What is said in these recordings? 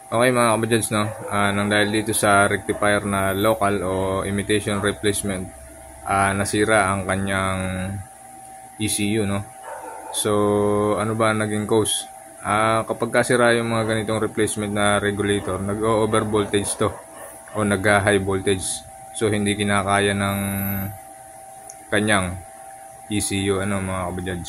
Okay mga kabadyans, no? Nang dahil dito sa rectifier na local o imitation replacement, nasira ang kanyang ECU, no? So, ano ba ang naging cause? Kapag kasira yung mga ganitong replacement na regulator, nag-over voltage to o nag-high voltage. So, hindi kinakaya ng kanyang ECU, ano mga kabadyans.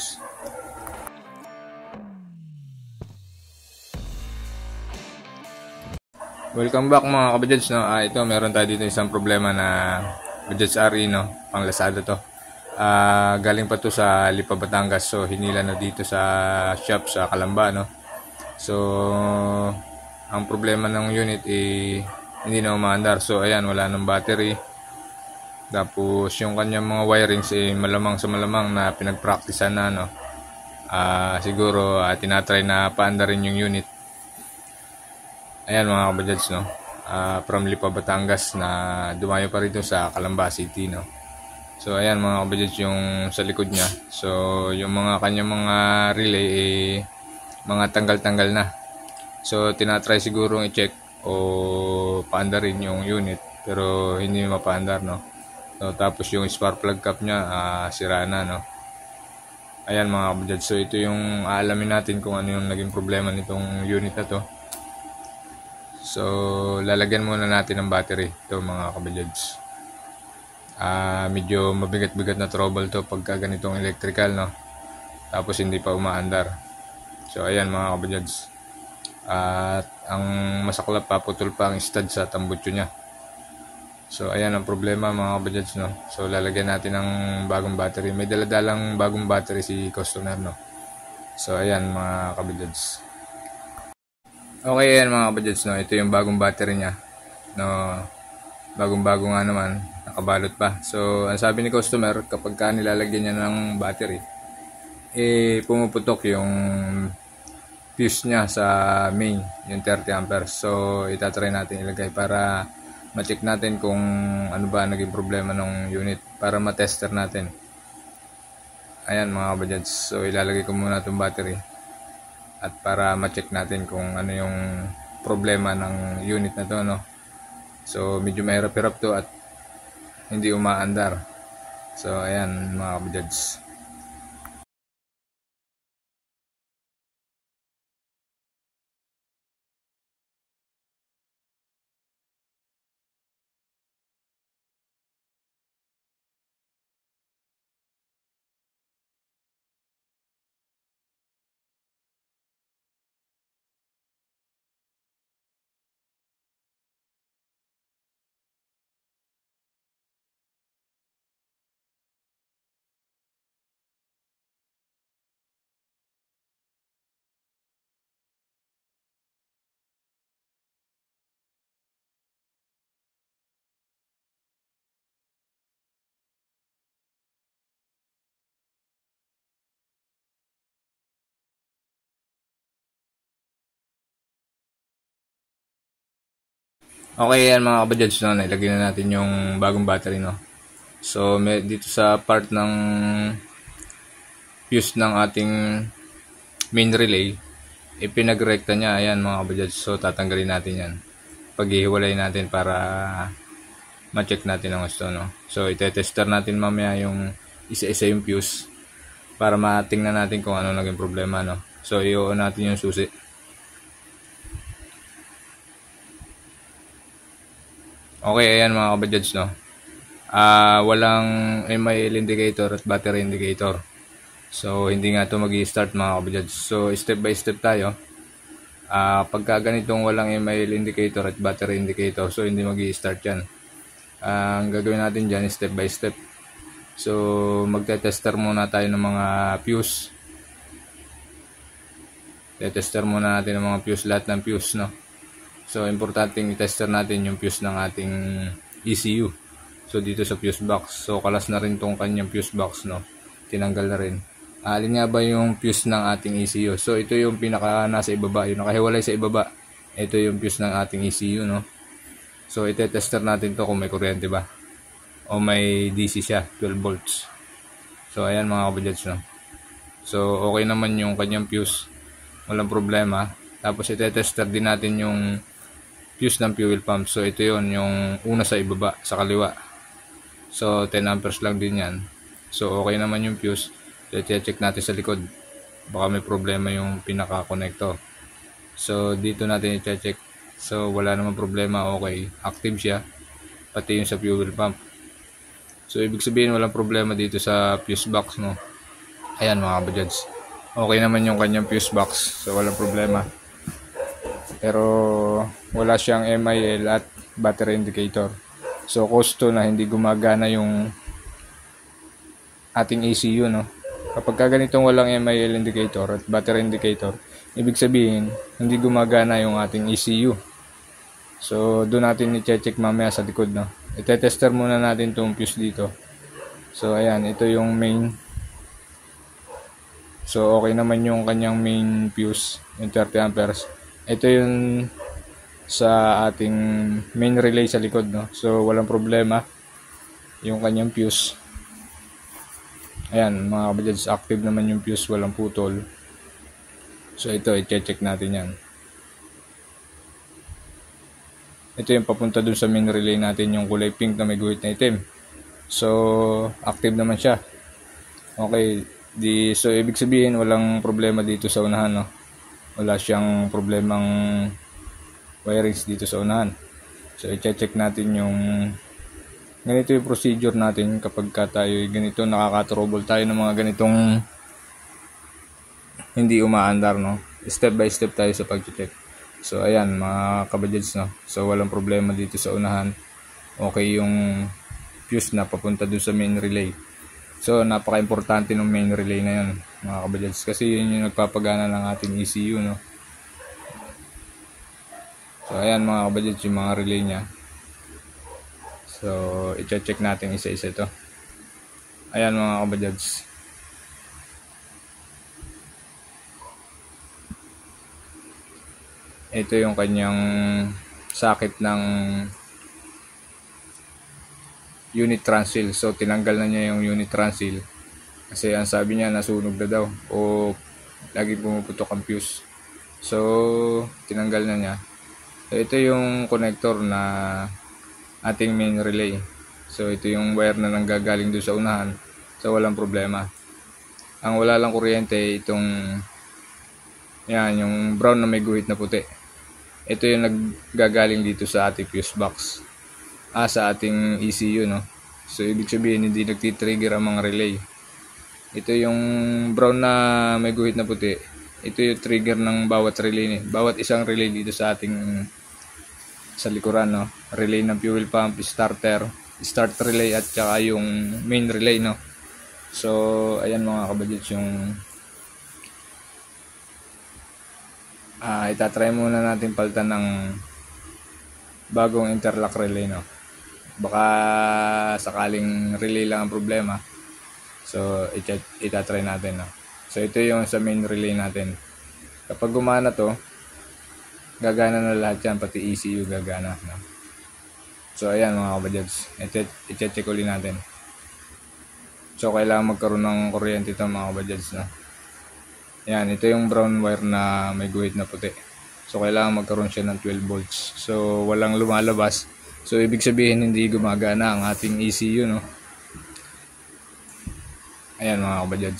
Welcome back mga kabadyans, no? Ito meron tayo dito isang problema na Bajads RE, no? Pang Lazada to. Galing pa to sa Lipa, Batangas. So hinila na dito sa shop sa Calamba, no? So ang problema ng unit hindi na umaandar. So ayan, wala ng battery. Tapos yung kanyang mga wirings malamang sa malamang na pinagpracticean na, no? Siguro tinatry na paandarin yung unit. Ayan mga kabadyans, no? From Lipa, Batangas na dumayo pa rito sa Calamba City, no? So ayan mga kabadyans yung sa likod niya. So yung mga kanyang mga relay mga tanggal-tanggal na. So tinatry siguro i-check o paandarin yung unit pero hindi mapaandar, no? So tapos yung spark plug cap niya sira na, no? Ayan mga kabadyans. So ito yung aalamin natin kung ano yung naging problema nitong unit na to. So, lalagyan muna natin ng battery ito mga kabadyans. Medyo mabigat-bigat na trouble to pagka ganitong electrical, no? Tapos hindi pa umaandar. So, ayan mga kabadyans. At ang masaklap pa, putol pa ang stud sa tambutso niya. So, ayan ang problema mga kabadyans, no? So, lalagyan natin ng bagong battery. May daladalang bagong battery si customer, no? So, ayan mga kabadyans. Okay yan mga kabadyans, no? Ito yung bagong battery niya, no? Bagong-bago nga naman, nakabalot pa. So ang sabi ni customer, kapag ka nilalagyan niya ng battery, pumuputok yung fuse niya sa main, yung 30 amperes. So itatry natin ilagay para ma-check natin kung ano ba naging problema ng unit, para ma-tester natin. Ayan mga kabadyans, so ilalagay ko muna itong battery at para ma-check natin kung ano yung problema ng unit na to, no? So medyo mahirap-hirap to at hindi umaandar. So ayan mga kabadyans. Okay yan mga kabadyans, no? Nilagay na natin yung bagong battery, no? So dito sa part ng fuse ng ating main relay, ipinagrekta niya. Ayan mga kabadyans. So tatanggalin natin yan. Paghihiwalay natin para ma-check natin ang gusto, no? So itetester natin mamaya yung isa-isa yung fuse para matingnan natin kung ano naging problema, no? So i-on natin yung susi. Okay, ayan mga kabadyans, no? Walang MIL indicator at battery indicator. So hindi nga ito mag-i-start mga kabadyans. So step by step tayo. Pagka ganitong walang MIL indicator at battery indicator, so hindi mag-i-start yan. Ang gagawin natin dyan step by step. So magte-tester muna tayo ng mga fuse. Te-tester muna natin ng mga fuse, lahat ng fuse, no? So importanteng i-tester natin yung fuse ng ating ECU. So dito sa fuse box, so kalas na rin tong kanyang fuse box, no? Tinanggal na rin. Alin nga ba yung fuse ng ating ECU? So ito yung pinaka nasa ibaba, yung nakahiwalay sa ibaba. Ito yung fuse ng ating ECU, no? So ite-tester natin to kung may kuryente ba o may DC siya, 12 volts. So ayan mga kabadyans, no? So okay naman yung kanyang fuse, walang problema. Tapos itetester din natin yung fuse ng fuel pump. So ito yon, yung una sa ibaba, sa kaliwa. So 10 amperes lang din yan. So okay naman yung fuse. So i-check natin sa likod. Baka may problema yung pinaka-connector. So dito natin i-check. So wala namang problema, okay. Active siya. Pati yung sa fuel pump. So ibig sabihin walang problema dito sa fuse box, no. Ayan mga kabajads. Okay naman yung kanyang fuse box. So walang problema. Pero wala siyang MIL at battery indicator. So cause to na hindi gumagana yung ating ECU, no. Kapag ganitong walang MIL indicator at battery indicator, ibig sabihin hindi gumagana yung ating ECU. So doon natin i-check mamaya sa likod, no. I-tester muna natin tong fuse dito. So ayan, ito yung main. So okay naman yung kanyang main fuse, yung 30 amperes. Ito yung sa ating main relay sa likod, no. So walang problema yung kanyang fuse. Ayan mga kabajads, active naman yung fuse, walang putol. So ito, i-check natin yan. Ito yung papunta dun sa main relay natin, yung kulay pink na may guhit na itim. So active naman siya. Okay, so ibig sabihin walang problema dito sa unahan, no. Wala siyang problemang wirings dito sa unahan. So i-check natin yung ganito yung procedure natin kapag tayo ganito nakaka-trouble tayo ng mga ganitong hindi umaandar, no. Step by step tayo sa pag-check. So ayan mga kabajads, no. So walang problema dito sa unahan. Okay yung fuse na papunta dun sa main relay. So napaka-importante ng main relay na yun mga kabajads, kasi yun yung nagpapagana ng ating ECU, no. So ayan mga kabajads, yung mga relay nya. So i-check natin isa-isa ito. Ayan mga kabajads. Ito yung kanyang socket ng unit transil. So tinanggal na niya yung unit transil kasi ang sabi niya nasunog na daw o lagi pumuputok ang fuse. So tinanggal na niya. So ito yung connector na ating main relay. So ito yung wire na nanggagaling doon sa unahan. So walang problema. Ang wala lang kuryente itong yan, yung brown na may guhit na puti. Ito yung naggagaling dito sa ating fuse box. Sa ating ECU, no. So ibig sabihin hindi nagti-trigger ang mga relay. Ito yung brown na may guhit na puti. Ito yung trigger ng bawat relay, bawat isang relay dito sa ating sa likuran, no. Relay ng fuel pump, starter, start relay at saka yung main relay, no. So ayan mga kabajads, yung itatry muna natin palitan ng bagong interlock relay, no. Baka sakaling relay lang ang problema. So itatry natin, no. So ito yung sa main relay natin. Kapag gumana to, gagana na lahat yan, pati ECU gagana, no. So ayan mga kabajads, i-check ulit natin. So kailangan magkaroon ng kuryente ito mga kabajads, no. Yan, ito yung brown wire na may guhit na puti. So kailangan magkaroon siya ng 12 volts. So walang lumalabas. So ibig sabihin hindi gumagana ang ating ECU, no. Ayan mga kabajads.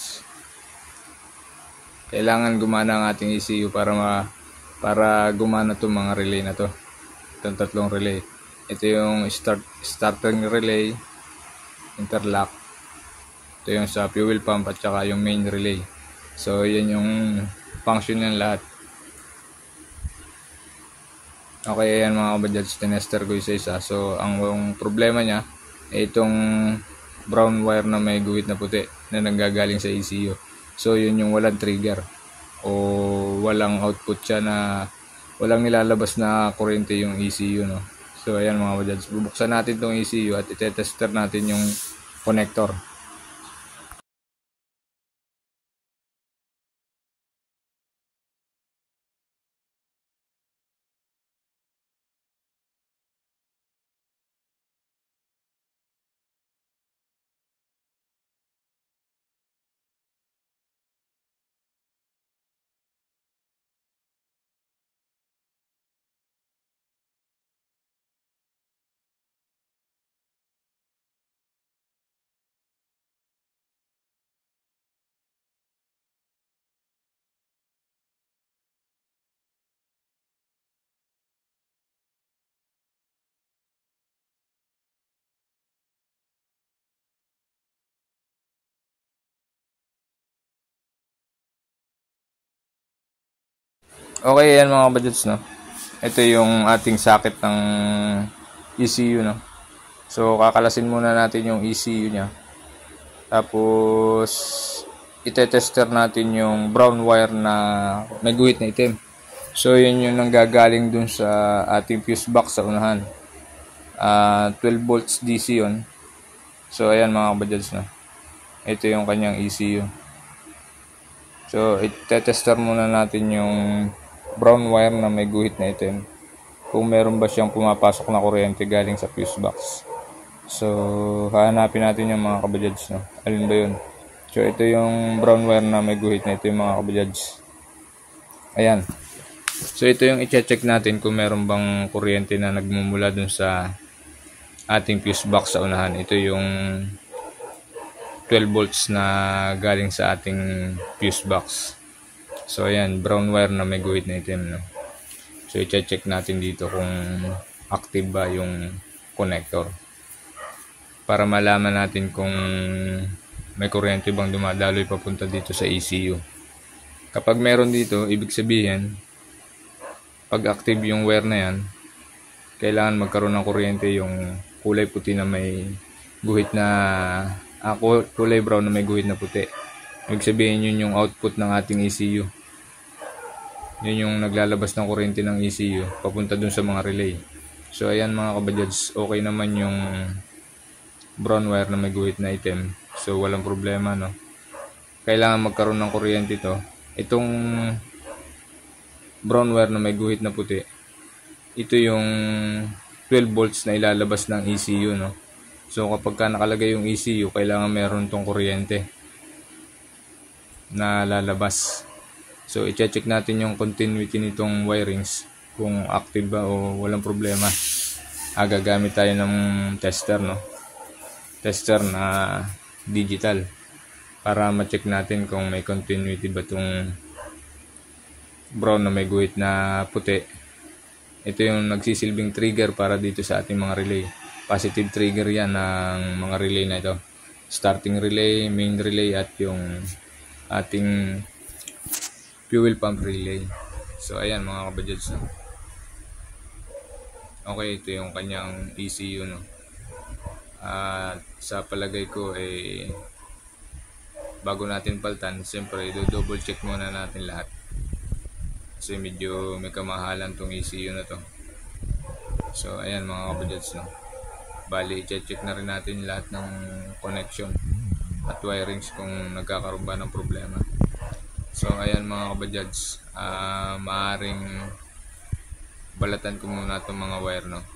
Kailangan gumana ang ating ECU para gumana itong mga relay na to. Itong tatlong relay. Ito yung starting relay, interlock. Ito yung sa fuel pump at saka yung main relay. So yan yung function ng lahat. Okay, ayan mga kabajads, tinester ko isa-isa. So ang problema niya ay itong brown wire na may guhit na puti na nanggagaling sa ECU. So yun yung walang trigger o walang output siya, na walang nilalabas na kuryente yung ECU, no. So ayan mga kabajads, bubuksan natin tong ECU at itetester natin yung connector. Okay, yan mga kabadyots, no? Ito yung ating socket ng ECU, no? So, kakalasin muna natin yung ECU niya. Tapos, itetester natin yung brown wire na may guhit na itim. So, yun yung nanggagaling dun sa ating fuse box sa unahan. 12 volts DC yun. So, ayan mga kabadyots, no? Ito yung kanyang ECU. So, itetester muna natin yung brown wire na may guhit na itim. Kung meron ba siyang pumapasok na kuryente galing sa fuse box. So, hahanapin natin yung mga kabadyads, no? Alin ba yun? So, ito yung brown wire na may guhit na ito yung mga kabadyads. Ayan. So, ito yung i-check natin kung meron bang kuryente na nagmumula dun sa ating fuse box sa unahan. Ito yung 12 volts na galing sa ating fuse box. So, ayan. Brown wire na may guhit na itim, no? So, i-check natin dito kung active ba yung connector. Para malaman natin kung may kuryente bang dumadaloy papunta dito sa ECU. Kapag meron dito, ibig sabihin, pag active yung wire na yan, kailangan magkaroon ng kuryente yung kulay puti na may guhit na, kulay brown na may guhit na puti. Ibig sabihin yun yung output ng ating ECU. Yun yung naglalabas ng kuryente ng ECU papunta dun sa mga relay. So ayan mga kabadyads, okay naman yung brown wire na may guhit na itim. So walang problema, no? Kailangan magkaroon ng kuryente ito. Itong brown wire na may guhit na puti, ito yung 12 volts na ilalabas ng ECU, no? So kapag ka nakalagay yung ECU, kailangan meron tong kuryente na lalabas. So i-check natin yung continuity nitong wirings kung active ba o walang problema. Gagamit tayo ng tester, no? Tester na digital para ma-check natin kung may continuity ba itong brown na may guhit na puti. Ito yung nagsisilbing trigger para dito sa ating mga relay. Positive trigger yan ng mga relay na ito. Starting relay, main relay, at yung ating fuel pump relay. So ayan mga kabadyads, no? Okay, ito yung kanyang ECU, no? At sa palagay ko bago natin paltan, siyempre double check muna natin lahat. Kasi medyo may kamahalan tong ECU na to. So ayan mga kabadyads, no? Bali, i-check na rin natin lahat ng connection at wirings kung nagkakaroon ba ng problema. So ayan mga kabadyads, maaring balatan ko muna itong mga wire, no?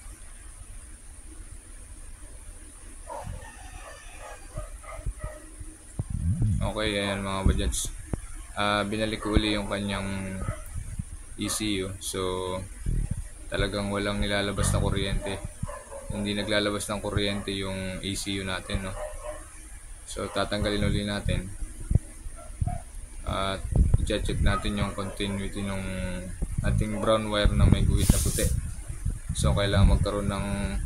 Okay, ayan mga kabadyads, binalik ko uli yung kanyang ECU. So talagang walang nilalabas na kuryente, hindi naglalabas ng kuryente yung ECU natin, no? So tatanggalin uli natin at i-check natin yung continuity ng ating brown wire na may guhit na puti. So kailangan magkaroon ng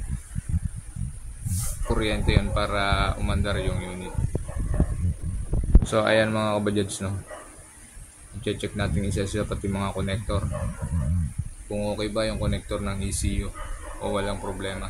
kuryente yun para umandar yung unit. So ayan mga kabadyads, no? I-check natin isa-isa pati mga connector kung okay ba yung connector ng ECU o walang problema.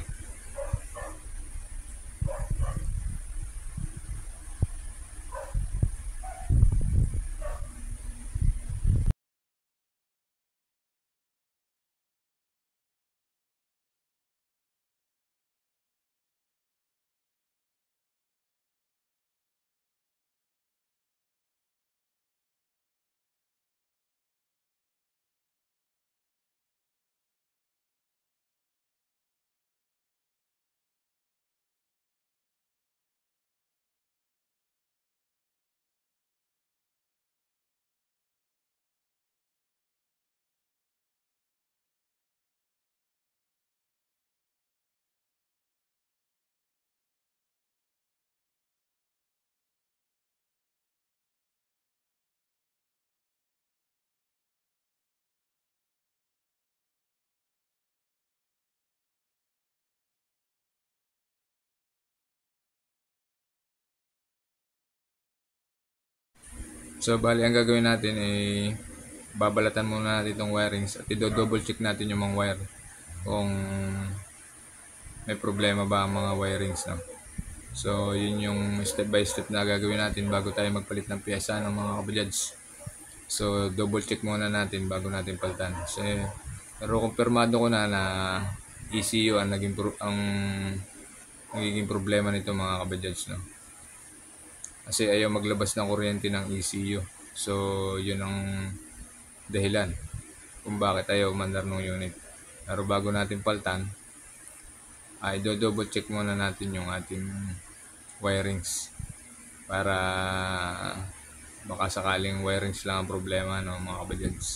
So bali ang gagawin natin babalatan muna natin itong wirings at i-double check natin yung mga wire kung may problema ba ang mga wirings, no? So yun yung step by step na gagawin natin bago tayo magpalit ng piyesa ng mga kabajads. So double check muna natin bago natin palitan. Pero kumpirmado ko na ECU ang nagiging problema nito mga kabajads, no? Kasi ayaw maglabas ng kuryente ng ECU. So yun ang dahilan kung bakit ayaw umandar ng unit. Pero bago natin palitan, ay double check muna natin yung ating wirings para baka sakaling wirings lang ang problema, no, mga kabajads.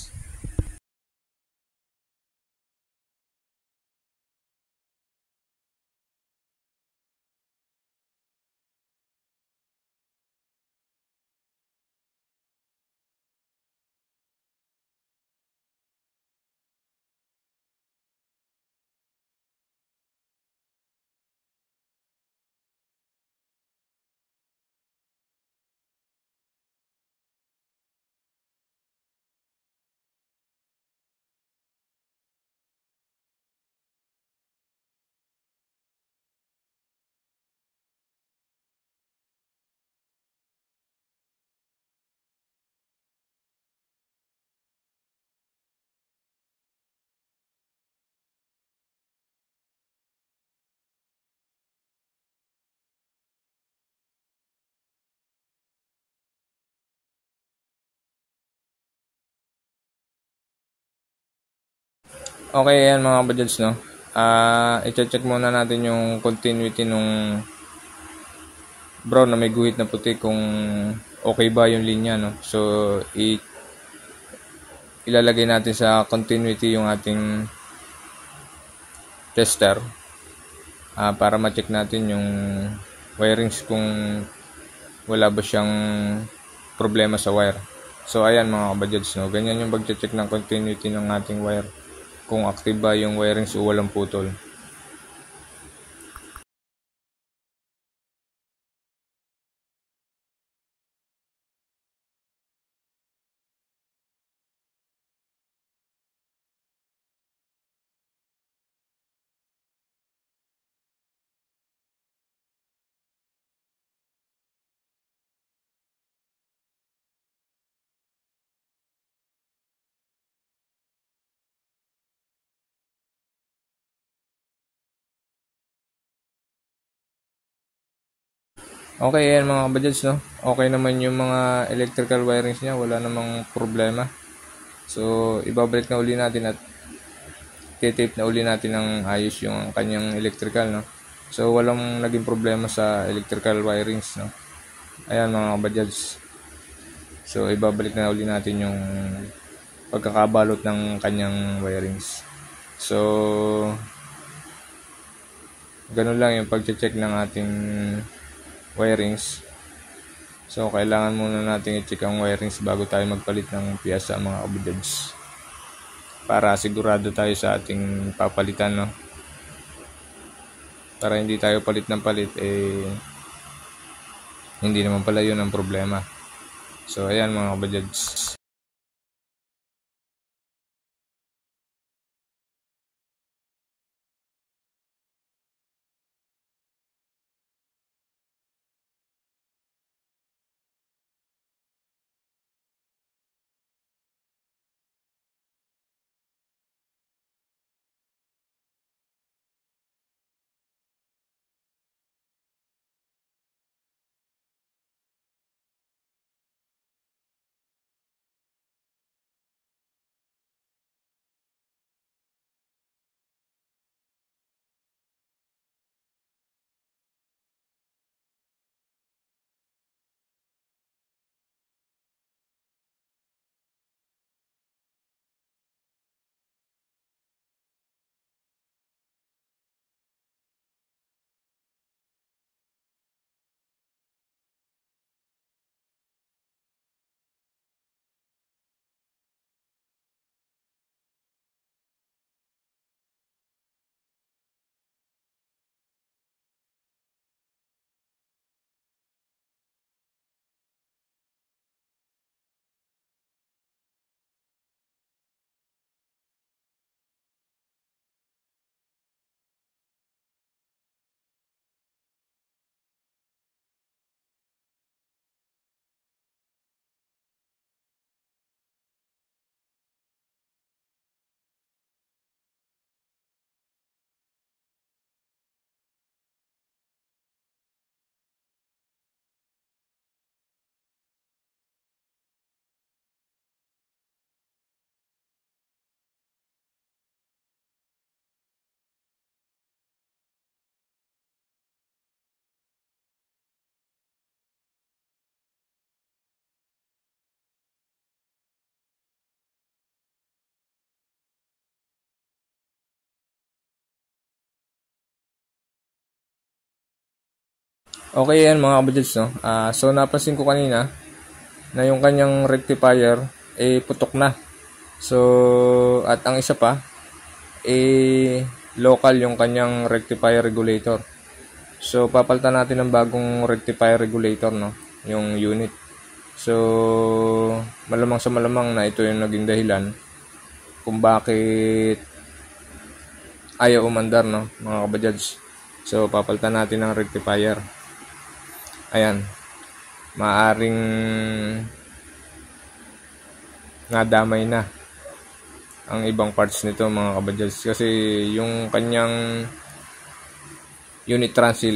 Okay, ayan mga kabajads, no. I-check muna natin yung continuity nung brown na may guhit na puti kung okay ba yung linya, no. So ilalagay natin sa continuity yung ating tester para ma-check natin yung wirings kung wala ba siyang problema sa wire. So ayan mga kabajads, no, ganyan yung pag-check ng continuity ng ating wire, kung active ba yung wirings o walang putol. Okay, ayan mga kabajads, no. Okay naman yung mga electrical wirings niya, wala namang problema. So ibabalik na uli natin at tape na uli natin ng ayos yung kanyang electrical, no. So walang naging problema sa electrical wirings, no. Ayan mga kabajads. So ibabalik na uli natin yung pagkakabalot ng kanyang wirings. So ganun lang yung pag-check ng ating wirings. So kailangan muna natin i-check ang wirings bago tayo magpalit ng piyesa mga kabajads, para sigurado tayo sa ating papalitan, no. Para hindi tayo palit ng palit, hindi naman pala yun ang problema. So ayan mga kabajads. Okay, yan mga kabajads, no? So napansin ko kanina na yung kanyang rectifier putok na. So at ang isa pa local yung kanyang rectifier regulator. So papalitan natin ng bagong rectifier regulator, no? Yung unit. So malamang sa malamang na ito yung naging dahilan kung bakit ayaw umandar, no, mga kabajads. So papalitan natin ng rectifier. Ayan, maaring nadamay na ang ibang parts nito mga kabajads, kasi yung kanyang unit transil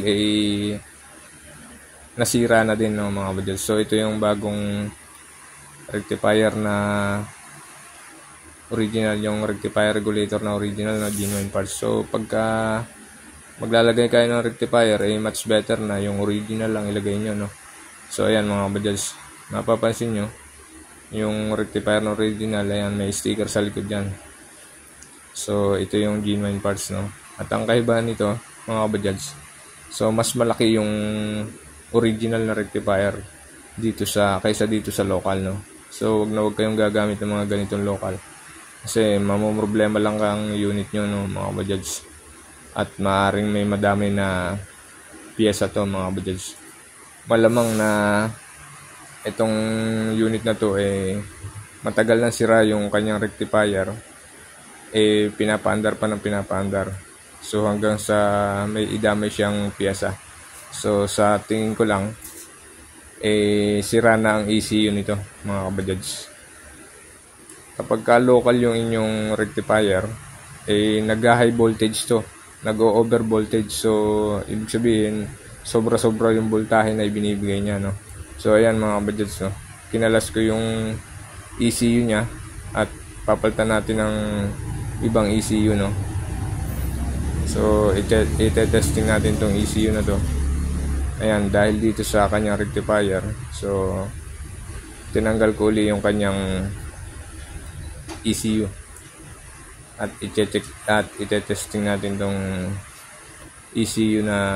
nasira na din, no, mga kabajads. So ito yung bagong rectifier na original, yung rectifier regulator na original na genuine parts. So pagka maglalagay kayo ng rectifier, much better na yung original lang ilagay nyo, no. So ayan mga kabajads, mapapansin nyo yung rectifier na original, ayan, may sticker sa likod dyan. So ito yung genuine parts, no. At ang kaibahan nito mga kabajads, so mas malaki yung original na rectifier kaysa dito sa local, no. So wag kayong gagamit ng mga ganitong local, kasi mamomroblema lang kang unit nyo, no, mga kabajads. At maaaring may madami na piyesa to, mga kabajads. Malamang na itong unit na to matagal na sira yung kanyang rectifier, pinapaandar pa ng pinapaandar. So hanggang sa may idamay siyang piyesa. So sa tingin ko lang sira na ang ECU nito, mga kabajads. Kapag ka local yung inyong rectifier, nag-high voltage to, nag-over voltage. So ibig sabihin sobra-sobra yung voltahe na ibinibigay niya, no. So ayan mga kabajads, no, kinalas ko yung ECU niya at papalitan natin ng ibang ECU, no. So ite-testing natin tong ECU na to. Ayan, dahil dito sa kanyang rectifier, so tinanggal ko uli yung kanyang ECU at i-check at ite-testing natin tong ECU na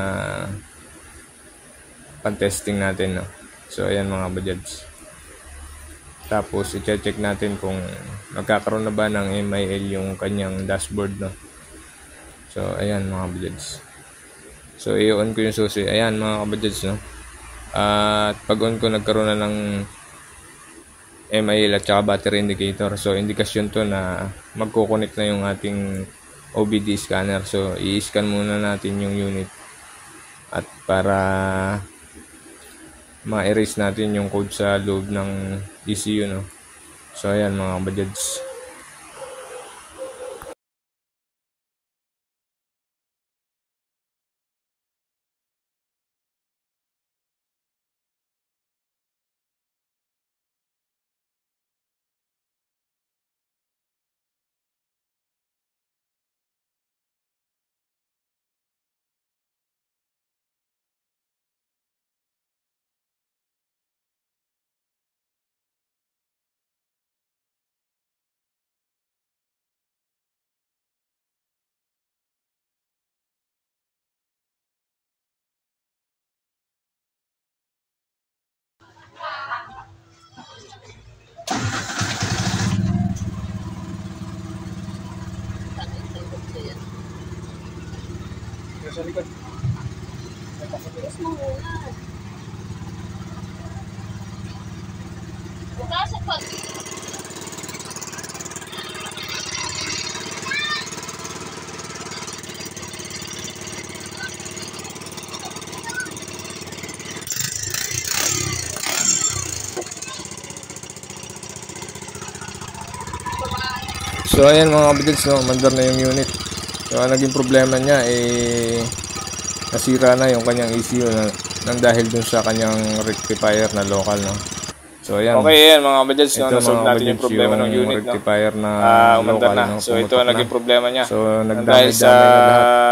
pan-testing natin, no. So ayan mga kabajads, tapos i-check natin kung magkakaroon na ba ng MIL yung kanyang dashboard, no. So ayan mga kabajads, so i-on ko yung susi. Ayan mga kabajads, no. At pag on ko, nagkaroon na ng MIL at saka battery indicator. So indikasyon to na magko-connect na yung ating OBD scanner. So i-scan muna natin yung unit at para ma-erase natin yung code sa loob ng ECU, no. So ayan mga kabajads. Sa likod. So ayan mga kabajads, no, mandar na yung unit. So ang naging problema niya nasira na yung kanyang ECU nang dahil dun sa kanyang rectifier na local, no. So ayan. Okay, ayan mga kabajads, no, nasolve natin yung problema ng unit, rectifier, no, na local, na. No. So ito ang naging problema niya. So nagdamay-damay na lahat.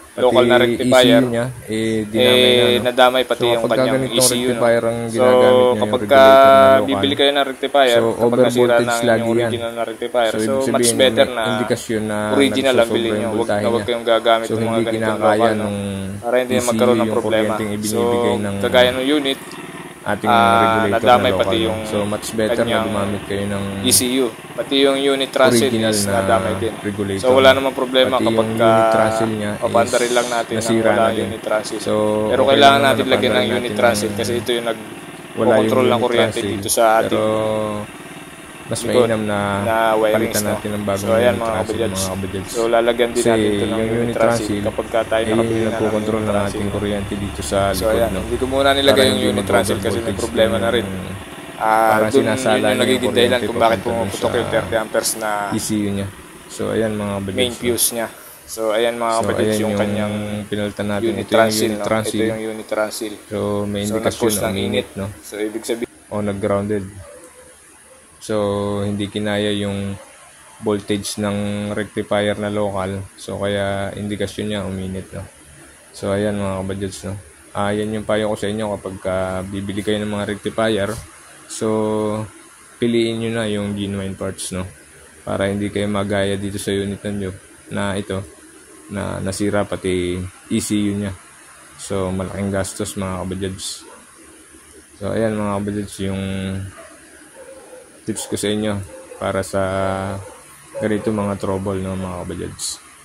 local na rectifier, ECU niya, dinamay na, no? nadamay pati So, yung kapag kanyang ganitong ECU. rectifier ang So, ginagamit niya, yung kapag regulator na local, bibili kayo ng rectifier, so, kapag over nasira voltage na lagi yung yan. original na rectifier, So, so ibig much sabihin, better may na indikasyon na original ang nagsosobra bilhin nyo. yung Huwag voltahe na huwag niya. kayong gagamit So, ng mga hindi ganitong kinakaya local, no? nung Para hindi ECU magkaroon ng yung problema. kuryenteng So, ibinibigay ng kagaya ng unit, ating regulator na nadamay local, pati no? yung So, much better na kanyang gumamit kayo ng ECU. Pati yung unit trussle original is na nadamay din. regulator. So wala namang problema Pati kapag yung unit trussle niya papandarin lang natin ng nasira wala na din. unit trussle. So, Pero okay kailangan lang natin naman lagyan ng napandarin unit natin trussle kasi ito yung nag-control ng kuryente dito sa ating pero mas likod mainam na wirings, palitan no? natin ng bagong So ayan unit mga trussle, kabadyans. mga kabadyans. So lalagyan din Kasi natin ito ng yung unit unit trussle trussle kapag tayo nakabili na ng nagpo-control unit ng trussle. ating kuryente dito sa So likod, ayan, no? hindi ko muna Para nilagay yung hindi unit trussle kasi may mag-overvoltage problema na rin. para Doon sinasala yun yung niya yung nagiging dahilan kuryente kung bakit papunta dun pumuputok sa yung 30 amperes na ECU niya. So ayan mga kabadyans, main fuse niya. So ayan mga so kabadyans, ayan yung kanyang pinalitan natin. unit Ito yung trussle, unit no? Ito trussle. yung unit trussle. So may So indikasyon nag-cause na ng uminit, init, no? So ibig sabihin O nag-grounded. So hindi kinaya yung voltage ng rectifier na local. So kaya indikasyon niya uminit, no? So ayan mga kabadyans, no? Yan yung payo ko sa inyo kapag bibili kayo ng mga rectifier. So piliin nyo na yung genuine parts, no? Para hindi kayo magaya dito sa unit nyo na ito na nasira pati ECU niya. So malaking gastos mga kabadyans. So ayan mga kabadyans yung tips ko sa inyo para sa ganito mga trouble, no mga kabadyans.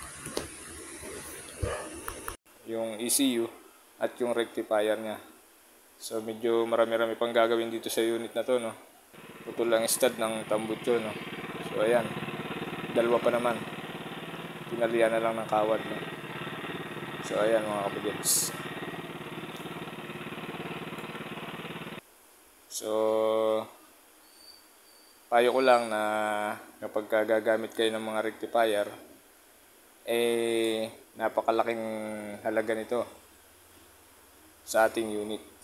yung ECU at yung rectifier niya. So medyo marami-rami pang gagawin dito sa unit na to, no? Putol lang stud ng tambutso, no? So ayan, dalawa pa naman. Pinalian na lang ng kawad, no? So ayan mga kabadyans. So payo ko lang na kapag gagamit kayo ng mga rectifier, napakalaking halaga nito sa ating unit.